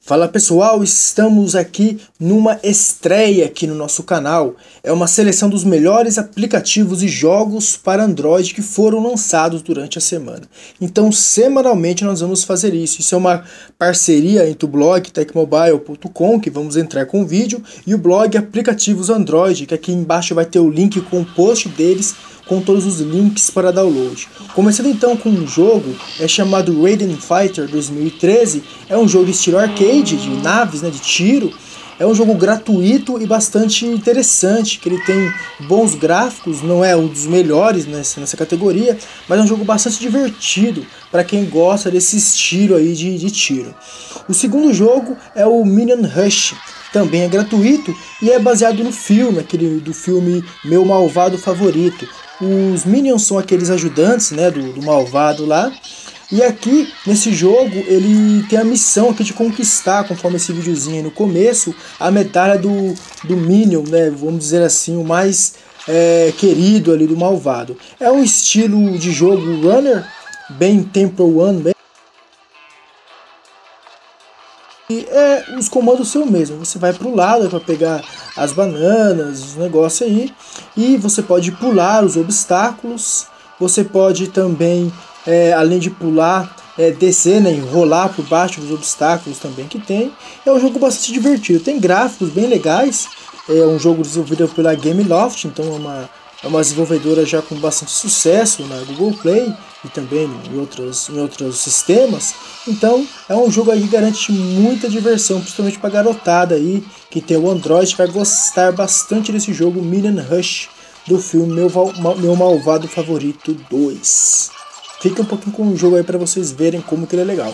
Fala pessoal, estamos aqui numa estreia aqui no nosso canal. É uma seleção dos melhores aplicativos e jogos para Android que foram lançados durante a semana. Então semanalmente nós vamos fazer isso. Isso é uma parceria entre o blog tecmobile.com, que vamos entrar com o vídeo, e o blog Aplicativos Android, que aqui embaixo vai ter o link com o post deles, com todos os links para download. Começando então com um jogo, é chamado Raiden Fighter 2013, é um jogo estilo arcade, de naves, de tiro. É um jogo gratuito e bastante interessante, que ele tem bons gráficos, não é um dos melhores nessa categoria, mas é um jogo bastante divertido para quem gosta desse estilo aí de tiro. O segundo jogo é o Minion Rush, também é gratuito e é baseado no filme, do filme Meu Malvado Favorito. Os Minions são aqueles ajudantes, do malvado lá. E aqui, nesse jogo, ele tem a missão aqui de conquistar, conforme esse videozinho aí no começo, a medalha do Minion, vamos dizer assim, o mais querido ali do malvado. É um estilo de jogo runner, bem Temple Run, e os comandos são o mesmo. Você vai para o lado para pegar as bananas, os negócios aí, e você pode pular os obstáculos. Você pode também, além de pular, descer, e rolar por baixo dos obstáculos também que tem. É um jogo bastante divertido, tem gráficos bem legais. É um jogo desenvolvido pela Gameloft, então é uma desenvolvedora já com bastante sucesso na Google Play e também em outros sistemas. Então é um jogo aí que garante muita diversão, principalmente para garotada aí que tem o Android, vai gostar bastante desse jogo Minion Rush do filme Meu Malvado Favorito 2. Fica um pouquinho com o jogo aí para vocês verem como que ele é legal.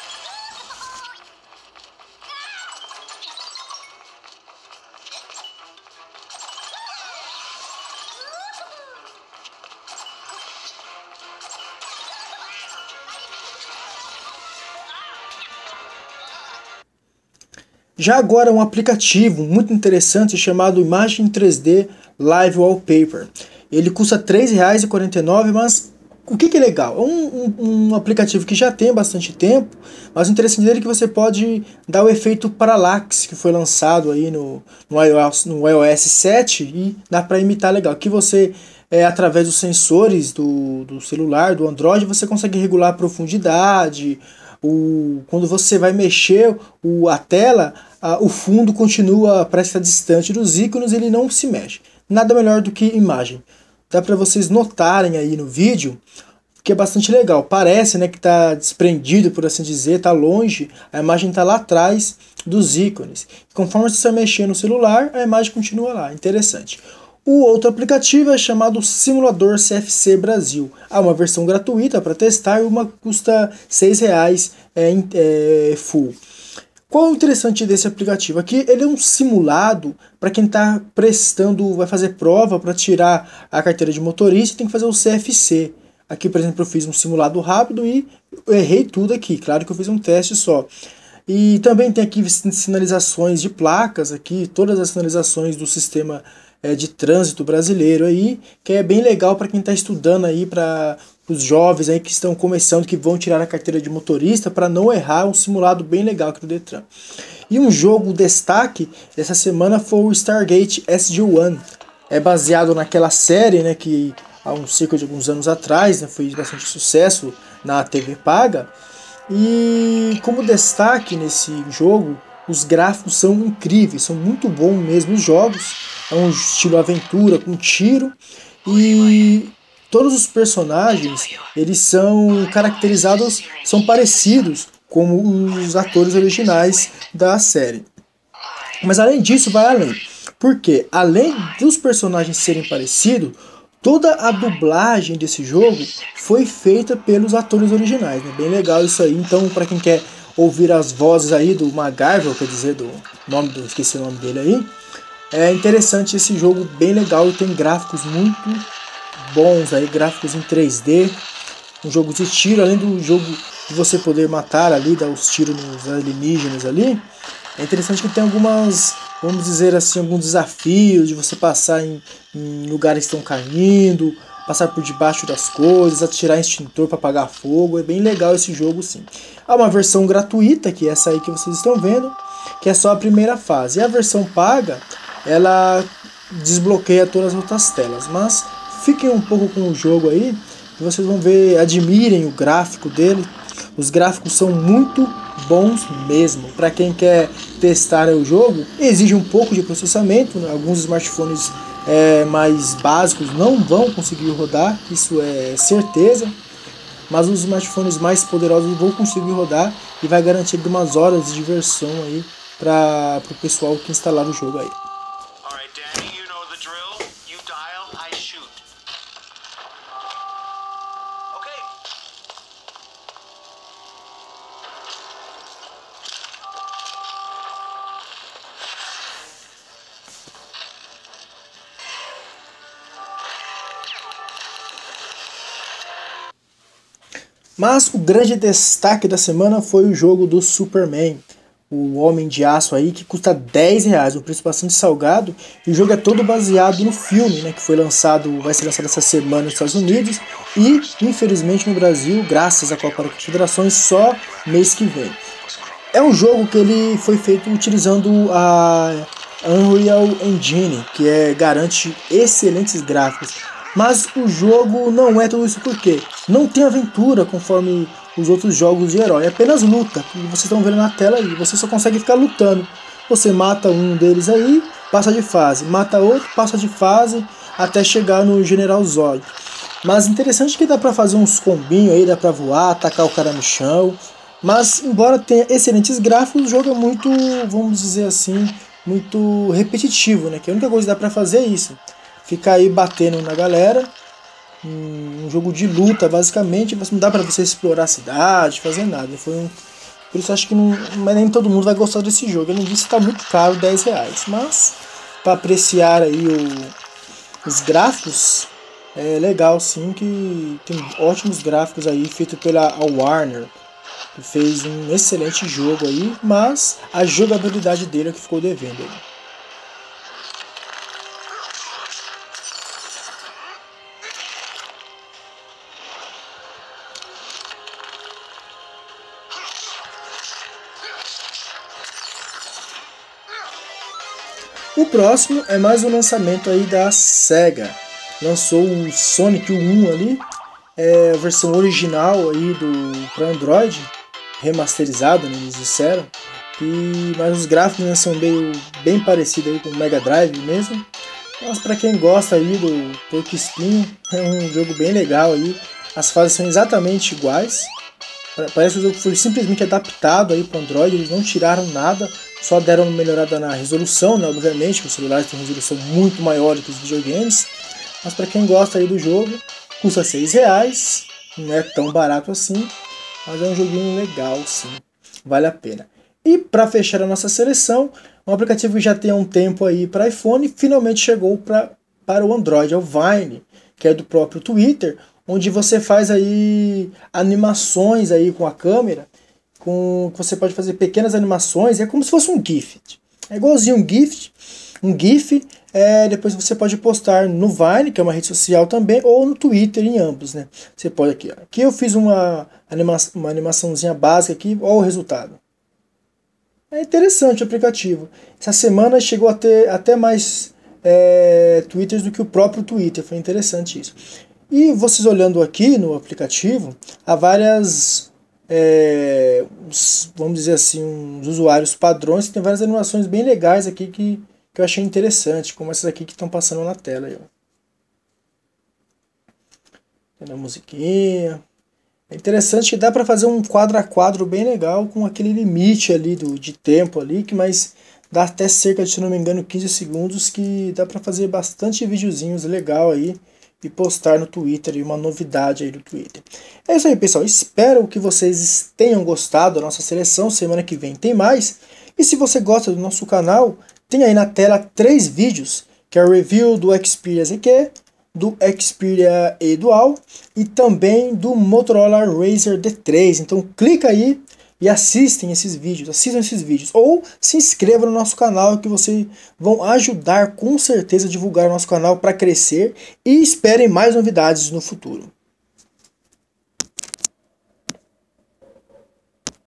Já agora um aplicativo muito interessante chamado Imagem 3D Live Wallpaper. Ele custa R$ 3,49, mas o que é legal? É um aplicativo que já tem bastante tempo, mas o interessante dele é que você pode dar o efeito Parallax, que foi lançado aí no iOS 7 e dá para imitar legal. Que você, através dos sensores do celular, do Android, você consegue regular a profundidade. Quando você vai mexer a tela, o fundo continua, parece estar distante dos ícones, ele não se mexe. Nada melhor do que imagem. Dá para vocês notarem aí no vídeo que é bastante legal. Parece que está desprendido, por assim dizer, está longe, a imagem está lá atrás dos ícones. Conforme você vai mexer no celular, a imagem continua lá. Interessante. O outro aplicativo é chamado Simulador CFC Brasil. Há uma versão gratuita para testar e uma custa R$ 6 full. Qual é o interessante desse aplicativo? Aqui ele é um simulado para quem está vai fazer prova para tirar a carteira de motorista e tem que fazer o CFC. Aqui, por exemplo, eu fiz um simulado rápido e errei tudo aqui. Claro que eu fiz um teste só. E também tem aqui sinalizações de placas, aqui todas as sinalizações do sistema de trânsito brasileiro aí, que é bem legal para quem está estudando aí, para os jovens aí que estão começando, que vão tirar a carteira de motorista, para não errar. Um simulado bem legal aqui do Detran. E um jogo destaque dessa semana foi o Stargate SG-1. É baseado naquela série, que há cerca de alguns anos atrás, foi bastante sucesso na TV paga. E como destaque nesse jogo, os gráficos são incríveis, são muito bons mesmo os jogos. É um estilo aventura com tiro e todos os personagens, eles são caracterizados, são parecidos como os atores originais da série. Mas além disso, vai além. Porque além dos personagens serem parecidos, toda a dublagem desse jogo foi feita pelos atores originais. Bem legal isso aí. Então, para quem quer ouvir as vozes aí do MacGyver, quer dizer, esqueci o nome dele aí, é interessante esse jogo, bem legal, e tem gráficos muito bons aí, gráficos em 3D, um jogo de tiro, além do jogo de você poder matar ali, dar os tiros nos alienígenas ali. É interessante que tem algumas, vamos dizer assim, alguns desafios de você passar em lugares que estão caindo, passar por debaixo das coisas, atirar extintor para apagar fogo. É bem legal esse jogo, sim. Há uma versão gratuita, que é essa aí que vocês estão vendo, que é só a primeira fase. E a versão paga, ela desbloqueia todas as outras telas. Mas fiquem um pouco com o jogo aí, que vocês vão ver, admirem o gráfico dele. Os gráficos são muito bons mesmo. Para quem quer testar o jogo, exige um pouco de processamento, né? Alguns smartphones mais básicos não vão conseguir rodar, isso é certeza. Mas os smartphones mais poderosos vão conseguir rodar e vai garantir algumas horas de diversão aí para o pessoal que instalar o jogo aí. Mas o grande destaque da semana foi o jogo do Superman, o Homem de Aço aí, que custa R$10, um preço bastante salgado, e o jogo é todo baseado no filme, né, que vai ser lançado essa semana nos Estados Unidos, e infelizmente no Brasil, graças à Copa das Confederações, só mês que vem. É um jogo que ele foi feito utilizando a Unreal Engine, que garante excelentes gráficos. Mas o jogo não é tudo isso porque não tem aventura conforme os outros jogos de herói, é apenas luta, que vocês estão vendo na tela aí, você só consegue ficar lutando. Você mata um deles aí, passa de fase, mata outro, passa de fase, até chegar no General Zod. Mas interessante que dá pra fazer uns combinhos aí, dá pra voar, atacar o cara no chão, mas embora tenha excelentes gráficos, o jogo é muito, vamos dizer assim, muito repetitivo, né? Que a única coisa que dá pra fazer é isso. Ficar aí batendo na galera, um jogo de luta basicamente, mas não dá pra você explorar a cidade, fazer nada. Por isso acho que mas nem todo mundo vai gostar desse jogo. Além disso, tá muito caro, R$10. Mas para apreciar aí os gráficos, é legal sim, que tem ótimos gráficos aí, feito pela Warner, que fez um excelente jogo aí, mas a jogabilidade dele é que ficou devendo aí. O próximo é mais um lançamento aí da SEGA. Lançou o Sonic 1 ali, a versão original aí para Android, remasterizado, né, eles disseram. Mas os gráficos, né, são bem parecidos aí com o Mega Drive mesmo. Mas para quem gosta aí do Porco Espinho, é um jogo bem legal aí. As fases são exatamente iguais. Parece que o jogo foi simplesmente adaptado aí para Android, eles não tiraram nada, só deram uma melhorada na resolução, né? Obviamente que os celulares têm uma resolução muito maior que os videogames, mas para quem gosta aí do jogo, custa R$6, não é tão barato assim, mas é um joguinho legal sim, vale a pena. E para fechar a nossa seleção, um aplicativo que já tem um tempo aí para iPhone, finalmente chegou para o Android, é o Vine, que é do próprio Twitter, onde você faz aí animações aí com a câmera, você pode fazer pequenas animações, é como se fosse um GIF. É igualzinho um GIF, depois você pode postar no Vine, que é uma rede social também, ou no Twitter, em ambos, né? Você pode aqui, ó. Aqui eu fiz uma animaçãozinha básica aqui, olha o resultado. É interessante o aplicativo. Essa semana chegou a ter até mais Twitters do que o próprio Twitter, foi interessante isso. E vocês olhando aqui no aplicativo, há várias, vamos dizer assim, uns usuários padrões que tem várias animações bem legais aqui que eu achei interessante, como essas aqui que estão passando na tela aí, ó. Tem a musiquinha. É interessante que dá para fazer um quadro a quadro bem legal com aquele limite ali de tempo ali, mas dá até cerca de, se não me engano, 15 segundos, que dá para fazer bastante videozinhos legal aí e postar no Twitter, e uma novidade aí do Twitter. É isso aí, pessoal, espero que vocês tenham gostado da nossa seleção, semana que vem tem mais, e se você gosta do nosso canal, tem aí na tela 3 vídeos, que é o review do Xperia ZQ, do Xperia E Dual e também do Motorola Razr D3, então clica aí e assistam esses vídeos, ou se inscrevam no nosso canal, que vocês vão ajudar com certeza a divulgar o nosso canal para crescer, e esperem mais novidades no futuro.